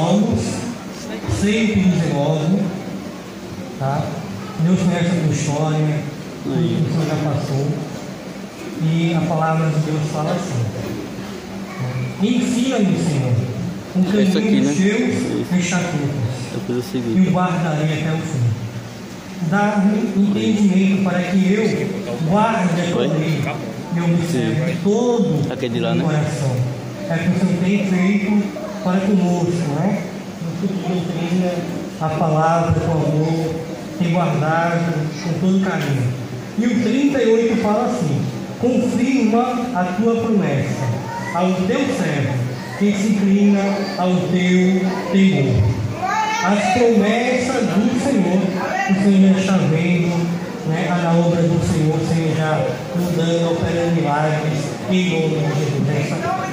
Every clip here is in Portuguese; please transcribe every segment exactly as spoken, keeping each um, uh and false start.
Salmos cento e dezenove, tá? Deus conhece a tua história, tudo que o Senhor já passou. E a palavra de Deus fala assim: ensina-me, Senhor, o caminho dos teus estatutos, e o guardarei até o fim. Dá-me entendimento para que eu guarde a tua lei e observe todo o meu coração. É o que o Senhor tem feito para conosco, né? No que doutrina, a palavra com amor, tem guardado com todo carinho. E o trinta e oito fala assim: confirma a tua promessa ao teu servo, que se inclina ao teu temor. As promessas do Senhor, o Senhor já está vendo, né, na obra do Senhor, o Senhor já mudando, operando milagres, em nome de Jesus. Essa,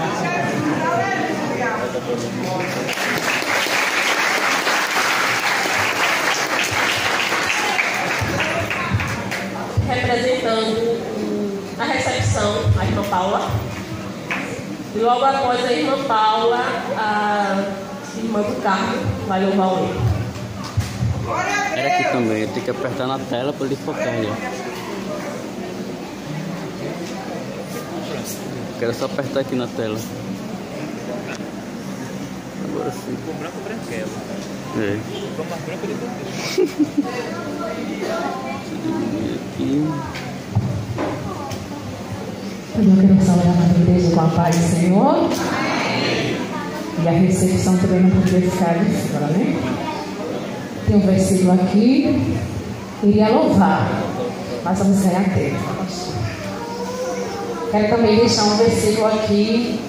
representando a recepção, a irmã Paula. E logo após a irmã Paula, a irmã do Carmo vai louvar o Ele. Era aqui também, eu tenho que apertar na tela para ele focar ali. Quero só apertar aqui na tela. Agora sim. Ficou branco ou branquela? É. Ficou mais branco depois. Aqui. Eu quero saudar a igreja com a paz do Senhor. E a recepção também não podia ficar de fora, né? Tem um versículo aqui. Iria louvar, mas vamos ganhar tempo. Quero também deixar um versículo aqui.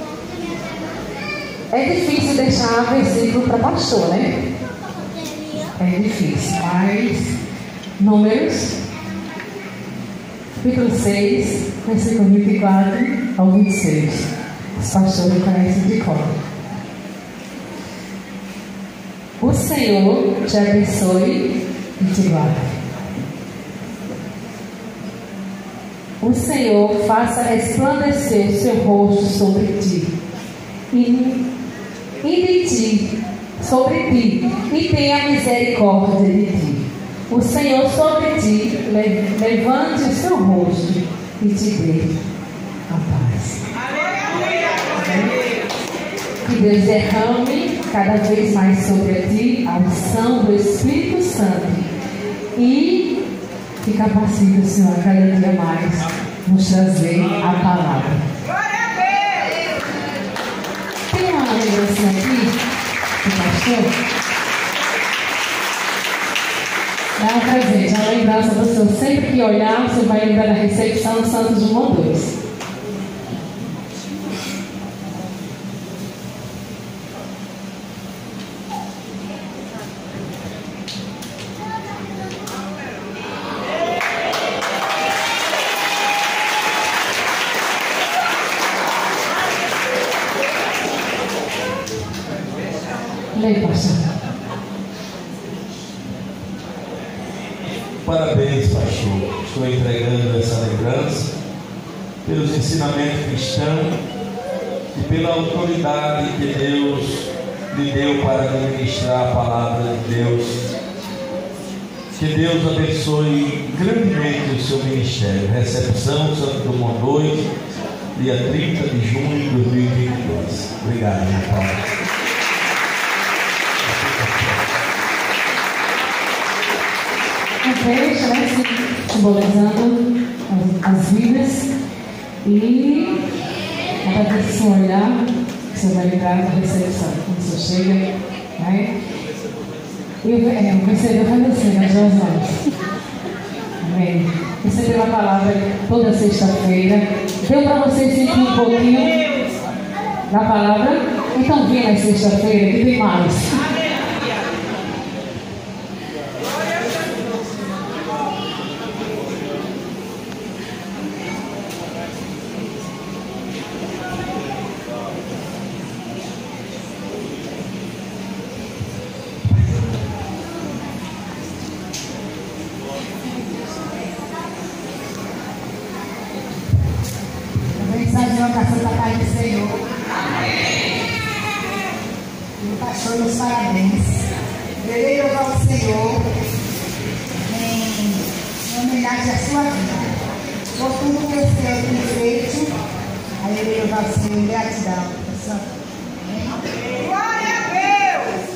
É difícil deixar versículo para pastor, né? É difícil, mas Números, capítulo seis, versículo vinte e quatro ao vinte e seis. Os pastores conhecem de cor. O Senhor te abençoe e te guarde. O Senhor faça resplandecer o seu rosto sobre ti e, e de ti, sobre ti, e tenha misericórdia de ti. O Senhor sobre ti levante o seu rosto e te dê a paz. Que Deus derrame cada vez mais sobre ti a unção do Espírito Santo e que capacite o Senhor a cada dia mais nos trazer a palavra. Tem uma lembrança aqui do pastor? Dá um presente, a lembrança do Senhor. Sempre que olhar, você vai lembrar da recepção do Santos de Mondores. Leia, pastor. Parabéns, pastor. Estou entregando essa lembrança pelos ensinamentos cristãos e pela autoridade que Deus lhe deu para administrar a palavra de Deus. Que Deus abençoe grandemente o seu ministério. Recepção Santo Dumont dois, dia trinta de junho de dois mil e vinte e dois. Obrigado, minha Paula. Um peixe, né, simbolizando as, as vidas, e cada vez que você olhar, você vai lembrar da recepção, quando você chega, né, e o, é, o vencedor vai descer nas duas mãos. Amém. Recebeu a palavra toda sexta-feira, deu para você sentir um pouquinho da palavra, então venha na sexta-feira que tem mais. o pastor nos parabéns. Queria louvar o Senhor em homenagem à sua vida. Por tudo que o Senhor tem feito, aí eu queria louvar o Senhor em gratidão. Glória a Deus!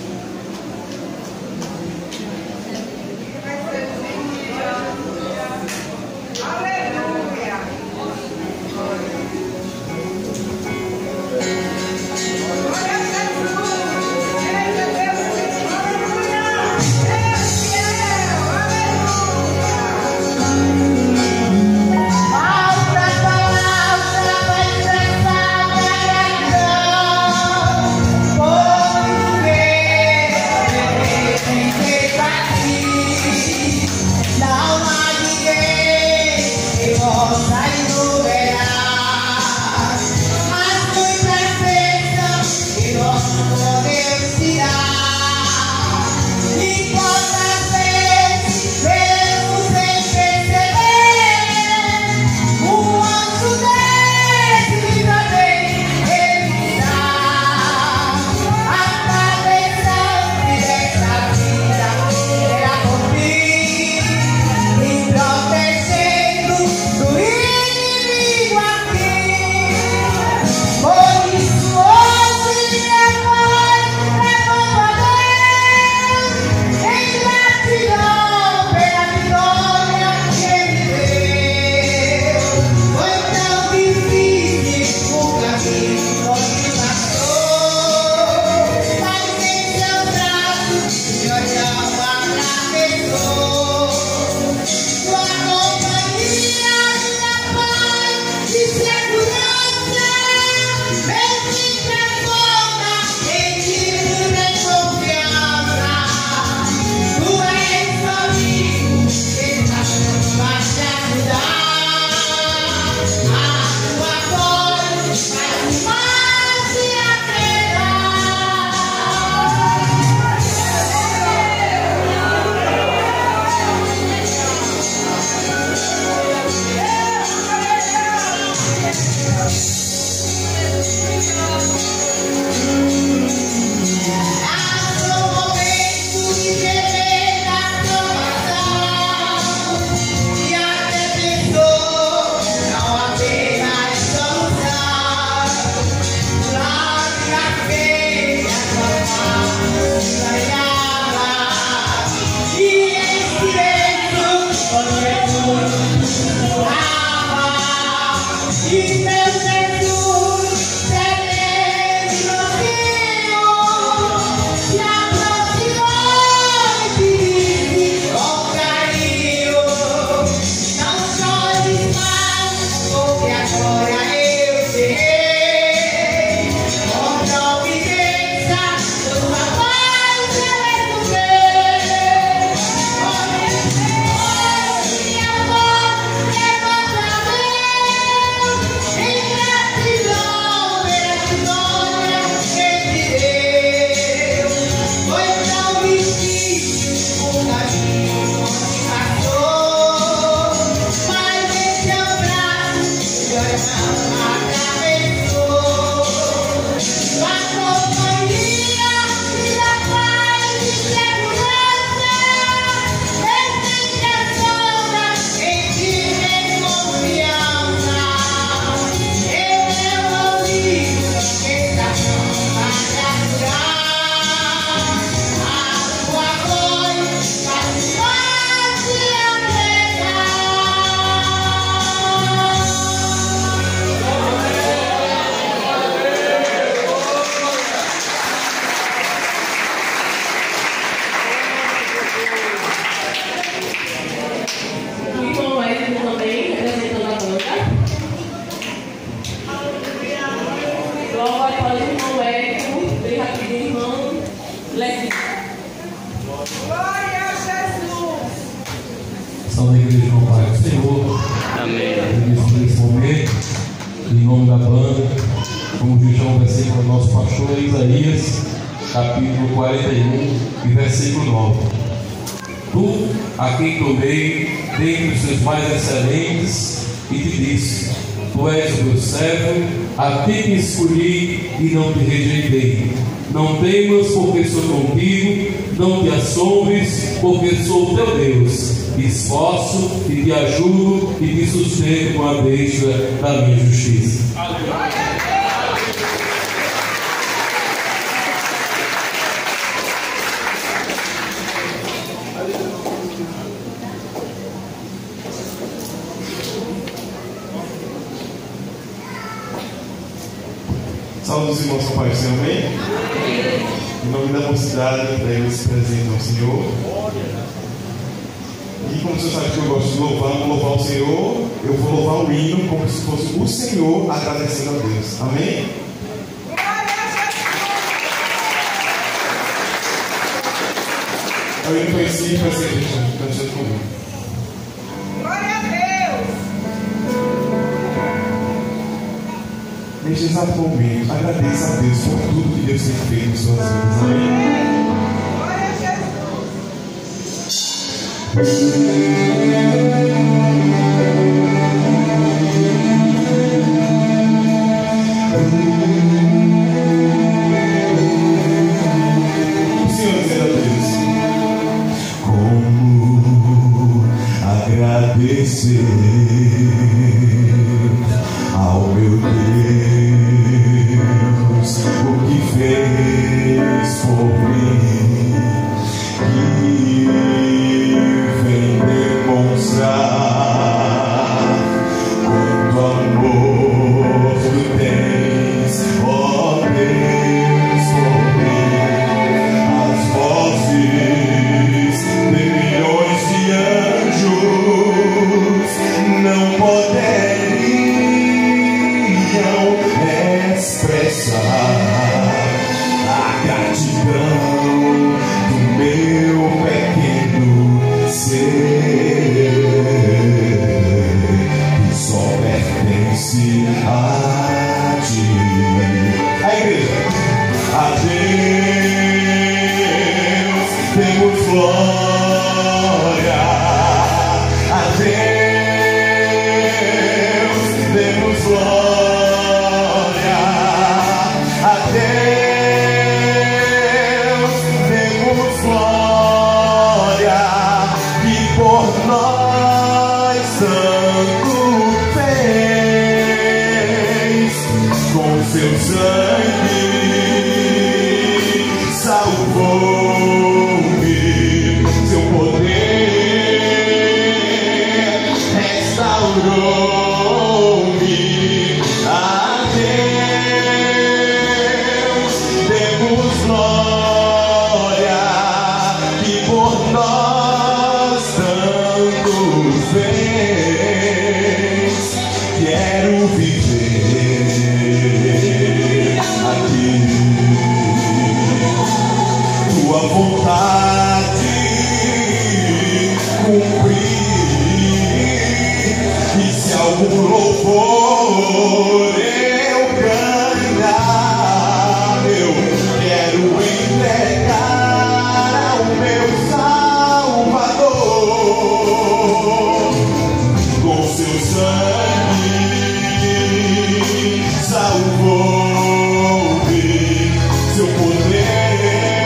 Aleluia! Salve a igreja com o Pai do Senhor. Amém. Nesse momento, em nome da banda, como diz o versículo do nosso pastor Isaías, capítulo quarenta e um, e versículo nove. Tu, a quem tomei dentre os seus mais excelentes, e te disse: Tu és o meu servo, a ti te escolhi e não te rejeitei. Não temas, porque sou contigo, não te assombres, porque sou o teu Deus. Te esforço e te ajudo e te sustento com a destra da minha justiça. Aleluia. Saúde os irmãos com Pai do Senhor, amém? Em nome da mocidade, entrego esse presente ao Senhor. E como você sabe que eu gosto de louvar, vou louvar o Senhor, eu vou louvar o hino como se fosse o Senhor agradecendo a Deus, amém? Eu não conheci, vai ser cantando comigo. Glória a Deus! Neste exato momento, agradeça a Deus por tudo que Deus tem feito em suas vidas, amém? Glória a Jesus! O Senhor dizendo a Deus: como agradecer ao meu Deus o que fez por mim, que vem demonstrar quanto amor tu tens, ó Deus, por mim. As vozes de milhões de anjos não poderiam expressar a gratidão do meu pequeno ser, que só pertence a ti. A igreja, a Deus temos glória, a Deus temos glória. Seu sangue salvou-me, seu poder restaurou-me. A Deus demos glória, que por nós tanto fez. Quero viver aqui, tua vontade cumprir, e se algum louvor eu ganhar, eu quero entregar ao meu Salvador, com seu sangue salvou-me, seu poder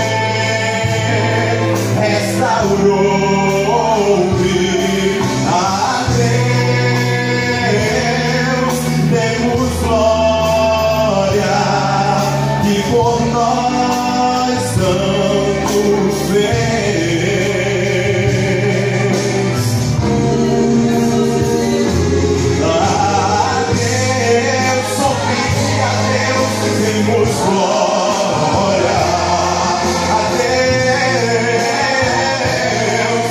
restaurou-me. A Deus demos glória, que por nós tanto fez. A Deus, somente a Deus demos glória. A Deus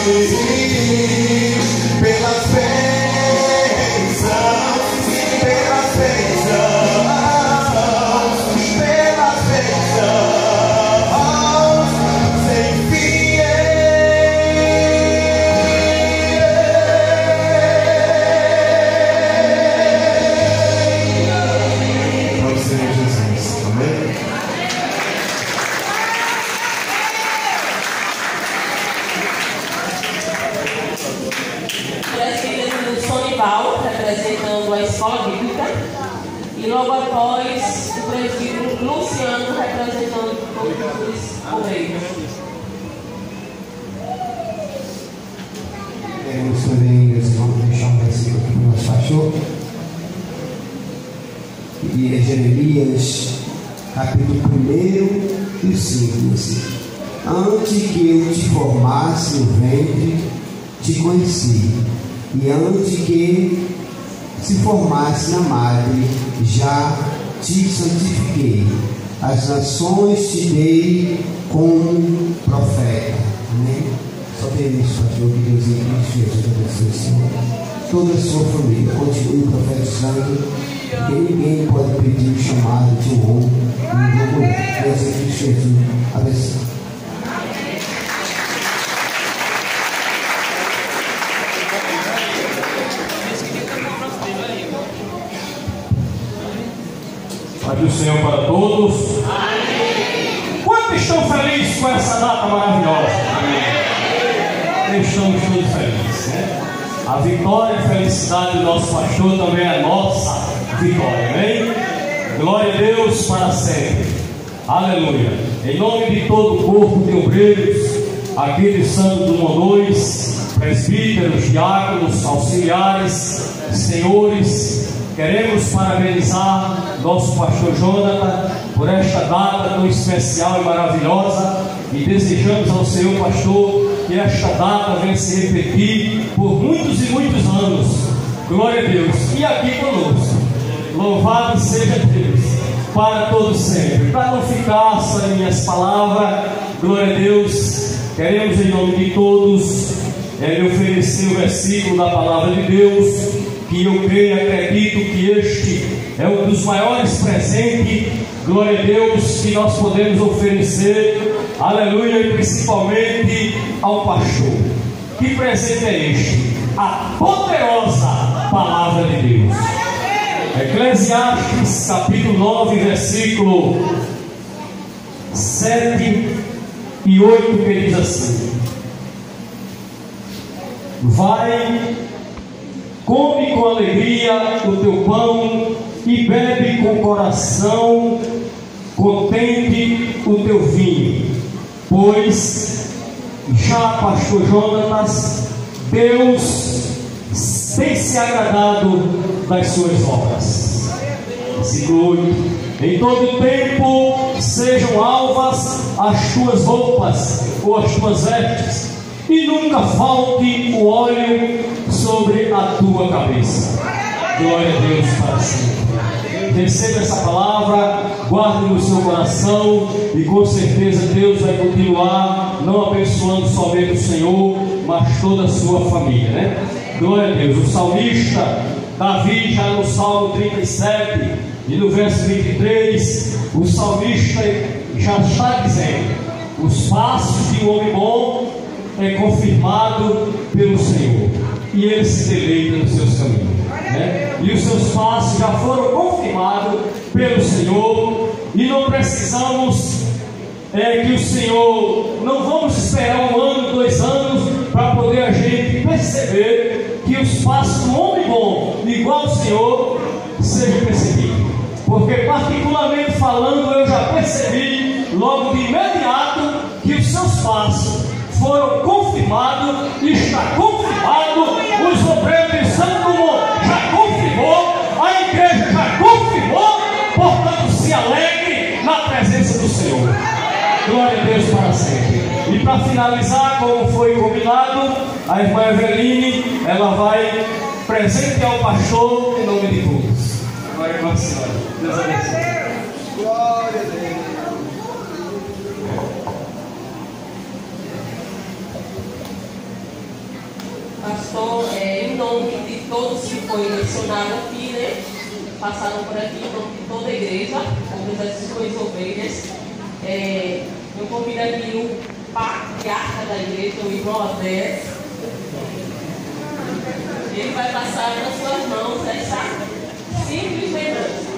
pelas bênçãos, pelas bênçãos, pelas bênçãos, sem fiel. Para o Senhor Jesus, amém? Sonival, representando a escola bíblica, e logo após o presbítero Luciano, representando todos os obreiros. Queremos também, meus irmãos, deixar um versículo aqui para o nosso pastor, que é Jeremias, capítulo primeiro e cinco, assim. Antes que eu te formasse no ventre, te conheci. E antes que se formasse na madre, já te santifiquei. As nações te dei como profeta. Amém? Só ter isso, pastor, que Deus em Cristo Jesus abençoe, Senhor. Toda a sua família continue profetizando, porque ninguém pode pedir o chamado de um homem e de uma mulher. Deus em Cristo Jesus abençoe. Paz do Senhor para todos. Amém. Quantos estão felizes com essa data maravilhosa? Amém. Estamos todos felizes, né? A vitória e a felicidade do nosso pastor também é a nossa vitória, amém? Glória a Deus para sempre. Aleluia. Em nome de todo o corpo de obreiros aqui de Santo Dumont dois, presbíteros, diáconos, auxiliares, senhores, queremos parabenizar nosso pastor Jonathan por esta data tão especial e maravilhosa, e desejamos ao Senhor pastor que esta data venha se repetir por muitos e muitos anos. Glória a Deus. E aqui conosco, louvado seja Deus para todos sempre. Para não ficar só em minhas palavras, glória a Deus, queremos em nome de todos é, lhe oferecer o versículo da palavra de Deus, que eu creio e acredito que este é um dos maiores presentes, glória a Deus, que nós podemos oferecer, aleluia, e principalmente ao pastor. Que presente é este? A poderosa palavra de Deus. Eclesiastes capítulo nove, versículo sete e oito, que diz assim: vai, come com alegria o teu pão e bebe com coração contente o teu vinho, pois já, pastor Jonatas, Deus tem se agradado das suas obras. Versículo oito: em todo tempo sejam alvas as tuas roupas ou as tuas vestes, e nunca falte o óleo sobre a tua cabeça. Glória a Deus para sempre. Receba essa palavra, guarde no seu coração, e com certeza Deus vai continuar não abençoando somente o Senhor, mas toda a sua família, né? Glória a Deus. O salmista Davi, já no Salmo trinta e sete e no verso vinte e três, o salmista já está dizendo: os passos de um homem bom é confirmado pelo Senhor, e ele se deleita nos seus caminhos, né? E os seus passos já foram confirmados pelo Senhor, e não precisamos é, que o Senhor, não vamos esperar um ano, dois anos para poder a gente perceber que os passos do homem bom, igual ao Senhor, sejam percebidos. Porque particularmente falando, eu já percebi logo de imediato que os seus passos foram confirmados, e está confirmado. Os obreiros de Santo Dumont já confirmou, a igreja já confirmou, portanto se alegre na presença do Senhor. Glória a Deus para sempre. E para finalizar, como foi combinado, a irmã Eveline, ela vai presentear o pastor em nome de todos. Glória a Senhora. Deus abençoe. Glória a Deus. pastor, é, em nome de todos que foi mencionado aqui, né? Passaram por aqui, em nome de toda a igreja, todas as suas ovelhas. É, eu convido aqui o patriarca da igreja, o irmão Abel. Ele vai passar nas suas mãos essa simples lembrança.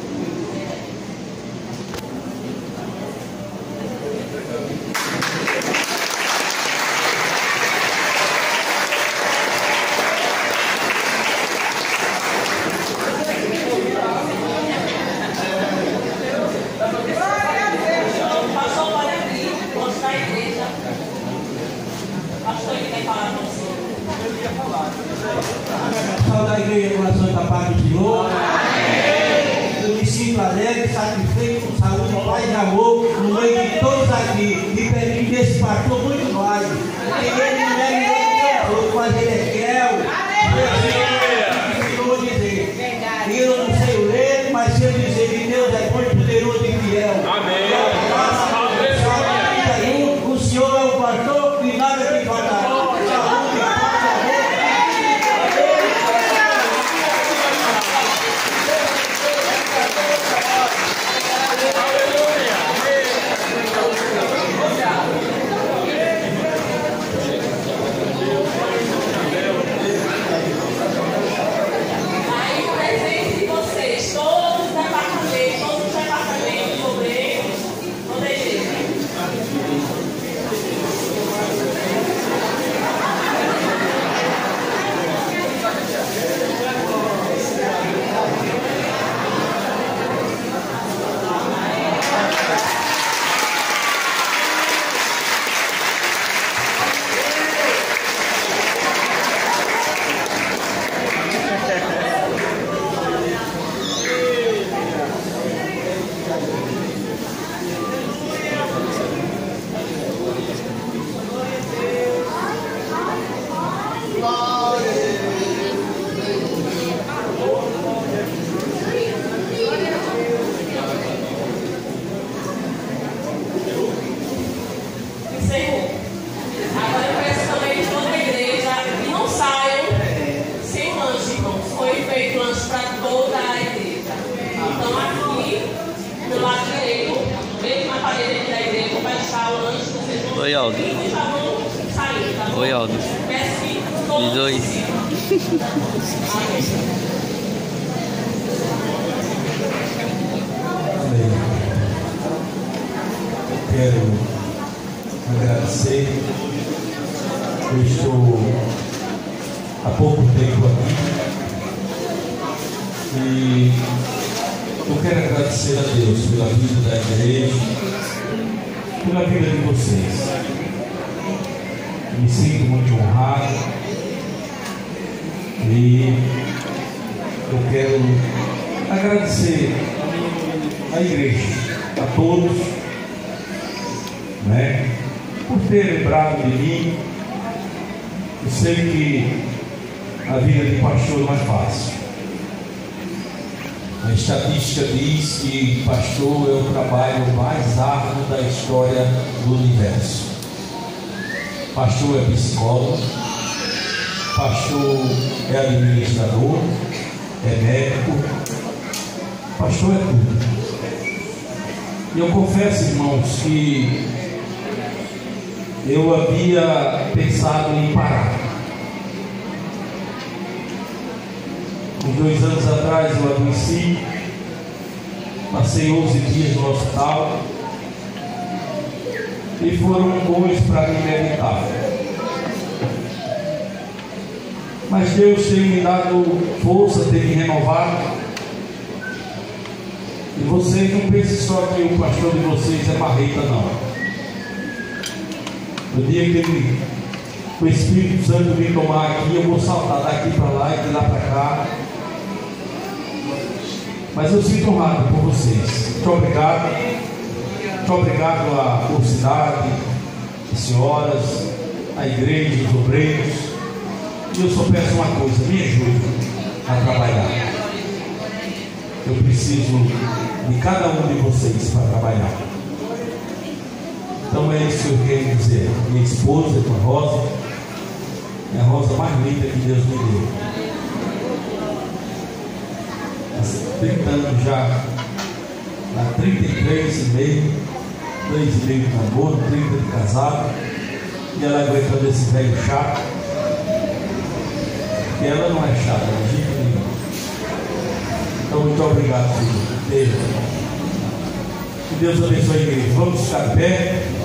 Salve da igreja com a santa paz do Senhor. Eu me sinto alegre, satisfeito, com saúde, paz e amor no meio de todos aqui. E pedindo desse pastor muito mais. Porque ele não é melhor que eu, mas ele é fiel. Eu vou dizer. E eu não sei ler, mas se eu dizer que Deus é bom e poderoso e fiel. Amém. O Senhor é o pastor e nada te faltará. Oi, Aldo. Oi, Aldo. Diz oi. Quero agradecer. Eu estou há pouco tempo aqui e eu quero agradecer a Deus pela vida da igreja, pela vida de vocês. Me sinto muito honrado e eu quero agradecer à igreja, a todos, né, por ter lembrado de mim. Eu sei que a vida de pastor não é fácil. A estatística diz que pastor é o trabalho mais árduo da história do universo. Pastor é psicólogo, pastor é administrador, é médico, pastor é tudo. E eu confesso, irmãos, que eu havia pensado em parar. Uns dois anos atrás eu adoeci, passei onze dias no hospital e foram bons para me meditar. Mas Deus tem me dado força, tem me renovado. E vocês não pensem só que o pastor de vocês é marreta, não. No dia que ele, o Espírito Santo vir tomar aqui, eu vou saltar daqui para lá e de lá para cá. Mas eu sinto honrado por vocês. Muito obrigado. Muito obrigado à mocidade, às senhoras, à igreja, aos obreiros. E eu só peço uma coisa: me ajude a trabalhar. Eu preciso de cada um de vocês para trabalhar. Então é isso que eu quero dizer. Minha esposa, irmã Rosa, É a rosa mais linda que Deus me deu. Há trinta anos já, há trinta e três e meio, três e meio de namoro, trinta de casado, e ela aguentando esse velho chato. E ela não é chata, de jeito nenhum. Então, muito obrigado, filho. Beijo. Que Deus abençoe a igreja. Vamos ficar pé.